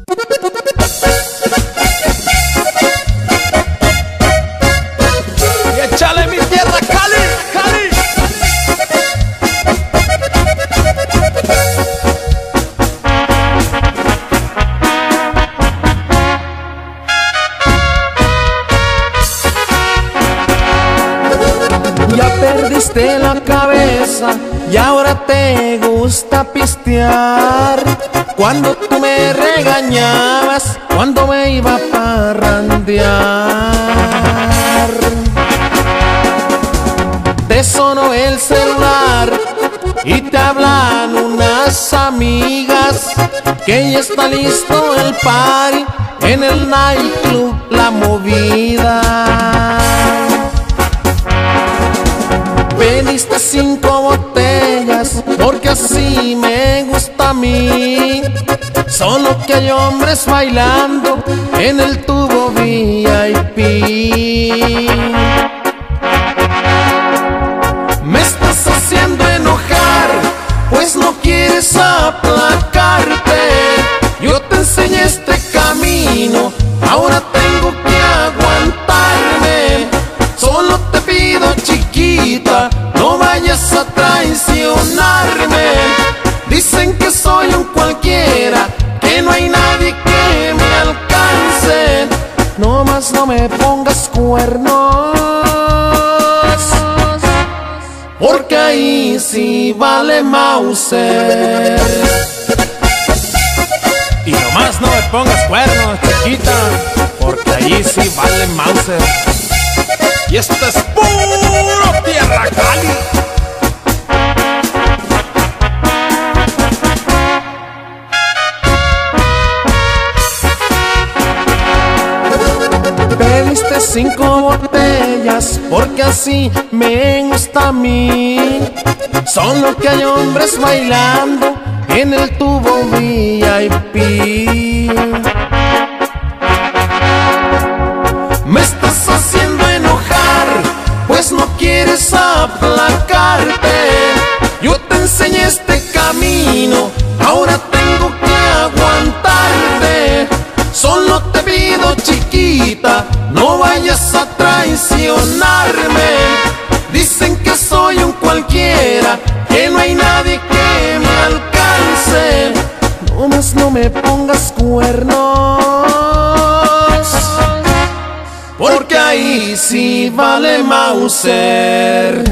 Y échale mi tierra, Cali, Cali. Ya perdiste la cabeza y ahora te gusta pistear. Cuando tú me regañabas, cuando me iba a parrandear. Te sonó el celular y te hablan unas amigas que ya está listo el party en el nightclub La Movida. Pediste 5 botellas porque así me gusta a mí. Solo que hay hombres bailando en el tubo VIP. Me estás haciendo enojar, pues no quieres aplacarte. Yo te enseñé este camino, ahora tengo que aguantarme. Solo te pido, chiquita, no vayas a traicionarme. Dicen que soy un cualquiera, que no hay nadie que me alcance. No más no me pongas cuernos, porque ahí sí vale Mauser. Y nomás no me pongas cuernos, chiquita, porque ahí sí vale Mauser. Y esto es puro tierra Cali. Pediste 5 botellas porque así me gusta a mí. Solo que hay hombres bailando en el tubo VIP. Me estás haciendo enojar, pues no quieres aplacarte. Yo te enseñé este camino, ahora tengo que aguantarte. Solo te pido, chiquita, no vayas a traicionarme. Dicen que soy un cualquiera, que no hay nadie que me alcance. No más no me pongas cuernos, porque ahí sí vale Mauser.